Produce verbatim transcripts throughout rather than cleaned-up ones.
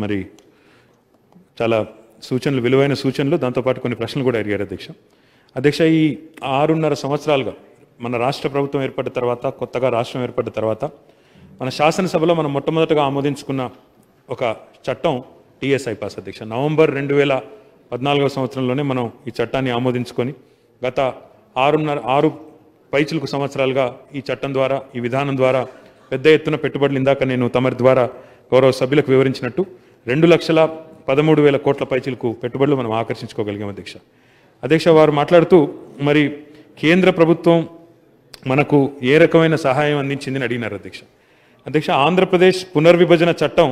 మరి చాలా సూచనలు విలువైన సూచనలు దాంతోపాటు కొన్ని ప్రశ్నలు కూడా అడిగారు అధ్యక్ష. అధ్యక్ష, ఈ ఆరున్నర సంవత్సరాలుగా మన రాష్ట్ర ప్రభుత్వం ఏర్పడిన తర్వాత, కొత్తగా రాష్ట్రం ఏర్పడిన తర్వాత మన శాసనసభలో మనం మొట్టమొదటగా ఆమోదించుకున్న ఒక చట్టం టీఎస్ ఐపాస్ అధ్యక్ష. నవంబర్ రెండు వేల పద్నాలుగవ సంవత్సరంలోనే మనం ఈ చట్టాన్ని ఆమోదించుకొని గత ఆరున్నర ఆరు పైచులకు సంవత్సరాలుగా ఈ చట్టం ద్వారా, ఈ విధానం ద్వారా పెద్ద ఎత్తున పెట్టుబడులు ఇందాక నేను తమరి ద్వారా గౌరవ సభ్యులకు వివరించినట్టు రెండు లక్షల పదమూడు వేల కోట్ల పైచులకు పెట్టుబడులు మనం ఆకర్షించుకోగలిగాం అధ్యక్ష. అధ్యక్ష, వారు మాట్లాడుతూ మరి కేంద్ర ప్రభుత్వం మనకు ఏ రకమైన సహాయం అందించిందని అడిగినారు అధ్యక్ష. అధ్యక్ష, ఆంధ్రప్రదేశ్ పునర్విభజన చట్టం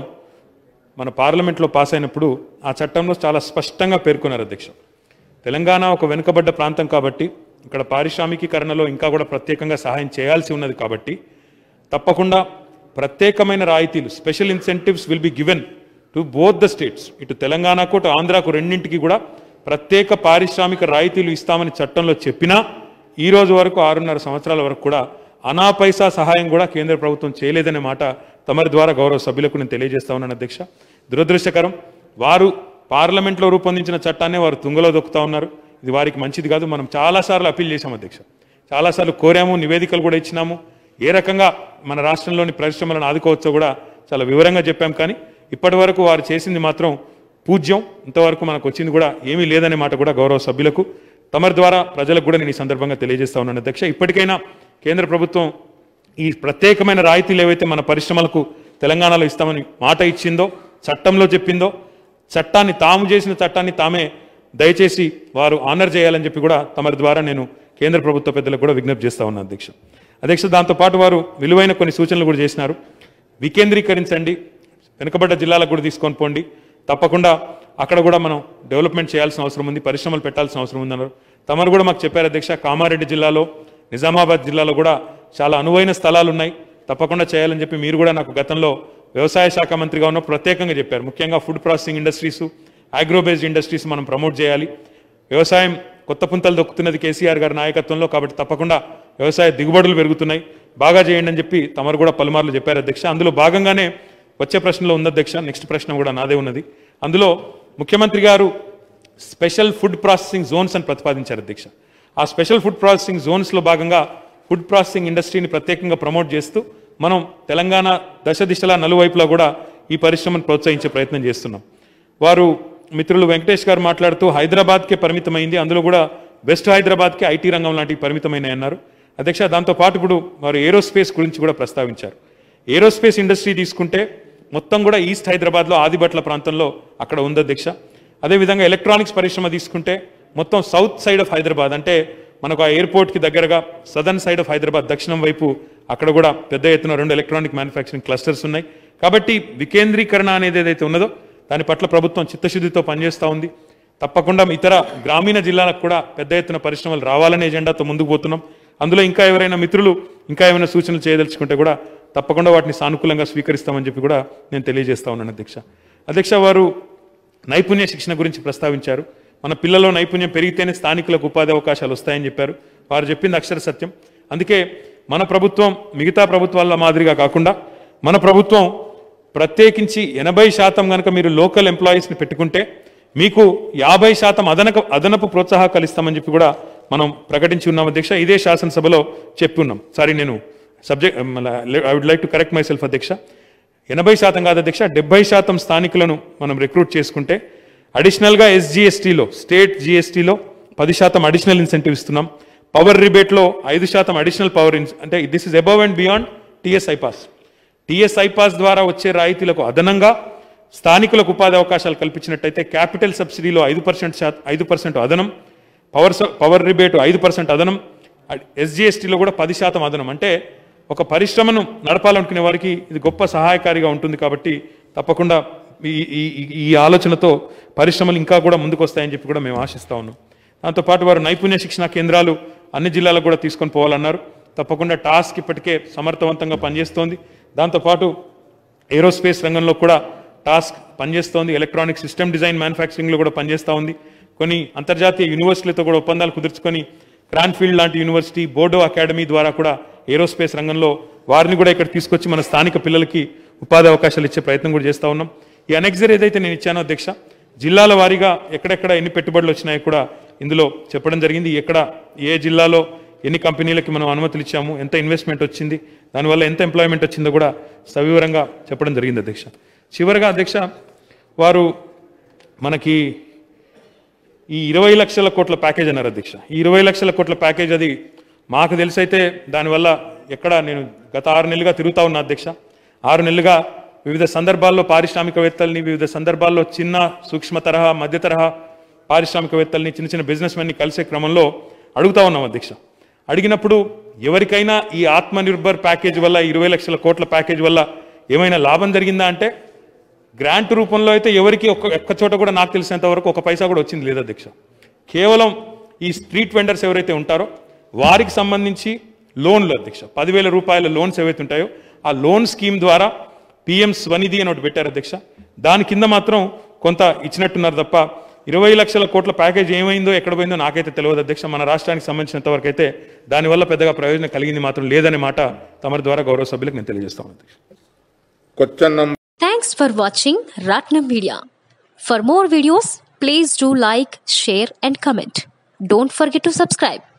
మన పార్లమెంట్లో పాస్ అయినప్పుడు ఆ చట్టంలో చాలా స్పష్టంగా పేర్కొన్నారు అధ్యక్ష. తెలంగాణ ఒక వెనుకబడ్డ ప్రాంతం కాబట్టి ఇక్కడ పారిశ్రామికీకరణలో ఇంకా కూడా ప్రత్యేకంగా సహాయం చేయాల్సి ఉన్నది కాబట్టి తప్పకుండా ప్రత్యేకమైన రాయితీలు, special incentives will be given to both the states, ఇటు తెలంగాణకు అటు ఆంధ్రాకు రెండింటికి కూడా ప్రత్యేక పారిశ్రామిక రాయితీలు ఇస్తామని చట్టంలో చెప్పినా ఈ రోజు వరకు ఆరున్నర సంవత్సరాల వరకు కూడా అనా పైసా సహాయం కూడా కేంద్ర ప్రభుత్వం చేయలేదనే మాట తమరి ద్వారా గౌరవ సభ్యులకు నేను తెలియజేస్తా ఉన్నాను అధ్యక్ష. దురదృష్టకరం. వారు పార్లమెంట్లో రూపొందించిన చట్టాన్ని వారు తుంగలో దొక్కుతా ఉన్నారు. ఇది వారికి మంచిది కాదు. మనం చాలాసార్లు అప్పీల్ చేశాం అధ్యక్ష, చాలాసార్లు కోరాము, నివేదికలు కూడా ఇచ్చినాము. ఏ రకంగా మన రాష్ట్రంలోని పరిశ్రమలను ఆదుకోవచ్చో కూడా చాలా వివరంగా చెప్పాం. కానీ ఇప్పటి వరకు వారు చేసింది మాత్రం పూజ్యం. ఇంతవరకు మనకు వచ్చింది కూడా ఏమీ లేదనే మాట కూడా గౌరవ సభ్యులకు తమరి ద్వారా ప్రజలకు కూడా నేను ఈ సందర్భంగా తెలియజేస్తా ఉన్నాను అధ్యక్ష. ఇప్పటికైనా కేంద్ర ప్రభుత్వం ఈ ప్రత్యేకమైన రాయితీలు ఏవైతే మన పరిశ్రమలకు తెలంగాణలో ఇస్తామని మాట ఇచ్చిందో, చట్టంలో చెప్పిందో, చట్టాన్ని తాము చేసిన చట్టాన్ని తామే దయచేసి వారు ఆనర్ చేయాలని చెప్పి కూడా తమరి ద్వారా నేను కేంద్ర ప్రభుత్వ పెద్దలకు కూడా విజ్ఞప్తి చేస్తా ఉన్నాను అధ్యక్ష. అధ్యక్ష, దాంతోపాటు వారు విలువైన కొన్ని సూచనలు కూడా చేసినారు. వికేంద్రీకరించండి, వెనుకబడ్డ జిల్లాలకు కూడా తీసుకొని పోండి, తప్పకుండా అక్కడ కూడా మనం డెవలప్మెంట్ చేయాల్సిన అవసరం ఉంది, పరిశ్రమలు పెట్టాల్సిన అవసరం ఉందన్నారు. తమరు కూడా మాకు చెప్పారు అధ్యక్ష, కామారెడ్డి జిల్లాలో, నిజామాబాద్ జిల్లాలో కూడా చాలా అనువైన స్థలాలు ఉన్నాయి, తప్పకుండా చేయాలని చెప్పి మీరు కూడా నాకు గతంలో వ్యవసాయ శాఖ మంత్రిగా ఉన్న ప్రత్యేకంగా చెప్పారు. ముఖ్యంగా food processing industries, agro based industries మనం ప్రమోట్ చేయాలి. వ్యవసాయం కొత్త పుంతలు దొక్కుతున్నది కేసీఆర్ గారి నాయకత్వంలో, కాబట్టి తప్పకుండా వ్యవసాయ దిగుబడులు పెరుగుతున్నాయి, బాగా చేయండి అని చెప్పి తమరు కూడా పలుమార్లు చెప్పారు అధ్యక్ష. అందులో భాగంగానే వచ్చే ప్రశ్నలో ఉంది అధ్యక్ష, నెక్స్ట్ ప్రశ్న కూడా నాదే ఉన్నది. అందులో ముఖ్యమంత్రి గారు స్పెషల్ ఫుడ్ ప్రాసెసింగ్ జోన్స్ అని ప్రతిపాదించారు అధ్యక్ష. ఆ స్పెషల్ ఫుడ్ ప్రాసెసింగ్ జోన్స్లో భాగంగా ఫుడ్ ప్రాసెసింగ్ ఇండస్ట్రీని ప్రత్యేకంగా ప్రమోట్ చేస్తూ మనం తెలంగాణ దశ దిశలా నలువైపులా కూడా ఈ పరిశ్రమను ప్రోత్సహించే ప్రయత్నం చేస్తున్నాం. వారు మిత్రులు వెంకటేష్ గారు మాట్లాడుతూ హైదరాబాద్కే పరిమితమైంది, అందులో కూడా వెస్ట్ హైదరాబాద్కి ఐటీ రంగం లాంటివి పరిమితమైనాయి అన్నారు అధ్యక్ష. దాంతోపాటు ఇప్పుడు వారు ఏరోస్పేస్ గురించి కూడా ప్రస్తావించారు. ఏరోస్పేస్ ఇండస్ట్రీ తీసుకుంటే మొత్తం కూడా ఈస్ట్ హైదరాబాద్లో ఆదిబట్ల ప్రాంతంలో అక్కడ ఉంది అధ్యక్ష. అదేవిధంగా ఎలక్ట్రానిక్స్ పరిశ్రమ తీసుకుంటే మొత్తం సౌత్ సైడ్ ఆఫ్ హైదరాబాద్, అంటే మనకు ఆ ఎయిర్పోర్ట్కి దగ్గరగా సదర్న్ సైడ్ ఆఫ్ హైదరాబాద్ దక్షిణం వైపు అక్కడ కూడా పెద్ద ఎత్తున రెండు ఎలక్ట్రానిక్ మ్యానుఫ్యాక్చరింగ్ క్లస్టర్స్ ఉన్నాయి. కాబట్టి వికేంద్రీకరణ అనేది ఏదైతే ఉన్నదో దాని పట్ల ప్రభుత్వం చిత్తశుద్ధితో పనిచేస్తూ ఉంది. తప్పకుండా ఇతర గ్రామీణ జిల్లాలకు కూడా పెద్ద ఎత్తున పరిశ్రమలు రావాలనే ఎజెండాతో ముందుకు పోతున్నాం. అందులో ఇంకా ఎవరైనా మిత్రులు ఇంకా ఏమైనా సూచనలు చేయదలుచుకుంటే కూడా తప్పకుండా వాటిని సానుకూలంగా స్వీకరిస్తామని చెప్పి కూడా నేను తెలియజేస్తా ఉన్నాను అధ్యక్ష. అధ్యక్ష, వారు నైపుణ్య శిక్షణ గురించి ప్రస్తావించారు. మన పిల్లల్లో నైపుణ్యం పెరిగితేనే స్థానికులకు ఉపాధి అవకాశాలు వస్తాయని చెప్పారు. వారు చెప్పింది అక్షర సత్యం. అందుకే మన ప్రభుత్వం మిగతా ప్రభుత్వాల మాదిరిగా కాకుండా మన ప్రభుత్వం ప్రత్యేకించి ఎనభై శాతం కనుక మీరు లోకల్ ఎంప్లాయీస్ని పెట్టుకుంటే మీకు యాభై శాతం అదనక అదనపు ప్రోత్సాహకాలు ఇస్తామని చెప్పి కూడా మనం ప్రకటించి ఉన్నాం అధ్యక్ష. ఇదే శాసనసభలో చెప్పి ఉన్నాం. సారీ, నేను subject I would like to correct myself అధ్యక్ష. ఎనభై శాతం కాదు అధ్యక్ష, డెబ్బై శాతం స్థానికులను మనం రిక్రూట్ చేసుకుంటే అడిషనల్గా ఎస్జిఎస్టీలో, స్టేట్ జిఎస్టీలో పది శాతం అడిషనల్ ఇన్సెంటివ్ ఇస్తున్నాం. పవర్ రిబేట్లో ఐదు శాతం అడిషనల్ పవర్ ఇన్ అంటే this is above and beyond TS iPASS. TS iPASS ద్వారా వచ్చే రాయితీలకు అదనంగా స్థానికులకు ఉపాధి అవకాశాలు కల్పించినట్టయితే క్యాపిటల్ సబ్సిడీలో ఐదు పర్సెంట్ శాతం ఐదు పర్సెంట్ అదనం, పవర్ పవర్ రిబేటు ఐదు పర్సెంట్ అదనం, ఎస్జిఎస్టీలో కూడా పది శాతం అదనం. అంటే ఒక పరిశ్రమను నడపాలనుకునే వారికి ఇది గొప్ప సహాయకారిగా ఉంటుంది. కాబట్టి తప్పకుండా ఈ ఈ ఆలోచనతో పరిశ్రమలు ఇంకా కూడా ముందుకు వస్తాయని చెప్పి కూడా మేము ఆశిస్తా ఉన్నాం. దాంతోపాటు వారు నైపుణ్య శిక్షణ కేంద్రాలు అన్ని జిల్లాలకు కూడా తీసుకొని పోవాలన్నారు. తప్పకుండా టాస్క్ ఇప్పటికే సమర్థవంతంగా పనిచేస్తోంది. దాంతోపాటు ఏరోస్పేస్ రంగంలో కూడా టాస్క్ పనిచేస్తోంది. ఎలక్ట్రానిక్ సిస్టమ్ డిజైన్ మ్యానుఫ్యాక్చరింగ్లో కూడా పనిచేస్తూ ఉంది. కొన్ని అంతర్జాతీయ యూనివర్సిటీలతో కూడా ఒప్పందాలు కుదుర్చుకొని క్రాన్ఫీల్డ్ లాంటి యూనివర్సిటీ, బోర్డో అకాడమీ ద్వారా కూడా ఏరోస్పేస్ రంగంలో వారిని కూడా ఇక్కడ తీసుకొచ్చి మన స్థానిక పిల్లలకి ఉపాధి అవకాశాలు ఇచ్చే ప్రయత్నం కూడా చేస్తూ ఉన్నాం. ఈ అనెక్సర్ ఏదైతే నేను ఇచ్చానో అధ్యక్ష, జిల్లాల వారీగా ఎక్కడెక్కడ ఎన్ని పెట్టుబడులు వచ్చినాయో కూడా ఇందులో చెప్పడం జరిగింది. ఎక్కడ ఏ జిల్లాలో ఎన్ని కంపెనీలకి మనం అనుమతులు ఇచ్చాము, ఎంత ఇన్వెస్ట్మెంట్ వచ్చింది, దానివల్ల ఎంత ఎంప్లాయ్మెంట్ వచ్చిందో కూడా సవివరంగా చెప్పడం జరిగింది అధ్యక్ష. చివరిగా అధ్యక్ష, వారు మనకి ఈ ఇరవై లక్షల కోట్ల ప్యాకేజ్ అన్నారు అధ్యక్ష. ఈ ఇరవై లక్షల కోట్ల ప్యాకేజ్ అది మాకు తెలిసైతే దానివల్ల ఎక్కడ, నేను గత ఆరు నెలలుగా తిరుగుతా ఉన్నా అధ్యక్ష. ఆరు నెలలుగా వివిధ సందర్భాల్లో పారిశ్రామికవేత్తల్ని, వివిధ సందర్భాల్లో చిన్న సూక్ష్మ తరహా మధ్య తరహా పారిశ్రామికవేత్తల్ని, చిన్న చిన్న బిజినెస్ మెన్ని కలిసే క్రమంలో అడుగుతా ఉన్నాం అధ్యక్ష. అడిగినప్పుడు ఎవరికైనా ఈ ఆత్మనిర్భర్ ప్యాకేజ్ వల్ల, ఇరవై లక్షల కోట్ల ప్యాకేజ్ వల్ల ఏమైనా లాభం జరిగిందా అంటే గ్రాంట్ రూపంలో అయితే ఎవరికి ఒక్క ఒక్క చోట కూడా నాకు తెలిసినంత వరకు ఒక పైసా కూడా వచ్చింది లేదు అధ్యక్ష. కేవలం ఈ స్ట్రీట్ వెండర్స్ ఎవరైతే ఉంటారో వారికి సంబంధించి లోన్లు అధ్యక్ష, పదివేల రూపాయల లోన్స్ ఏవైతే ఉంటాయో ఆ లోన్ స్కీమ్ ద్వారా పిఎం స్వనిధి అని ఒకటి పెట్టారు అధ్యక్ష. దాని కింద మాత్రం కొంత ఇచ్చినట్టున్నారు తప్ప ఇరవై లక్షల కోట్ల ప్యాకేజ్ ఏమైందో ఎక్కడ పోయిందో నాకైతే తెలియదు అధ్యక్ష. మన రాష్ట్రానికి సంబంధించినంత వరకు అయితే దానివల్ల పెద్దగా ప్రయోజనం కలిగింది మాత్రం లేదనే మాట తమరి ద్వారా గౌరవ సభ్యులకు నేను తెలియజేస్తాను అధ్యక్ష. Thanks for watching Raatnam Media. For more videos, please do like, share and comment. Don't forget to subscribe.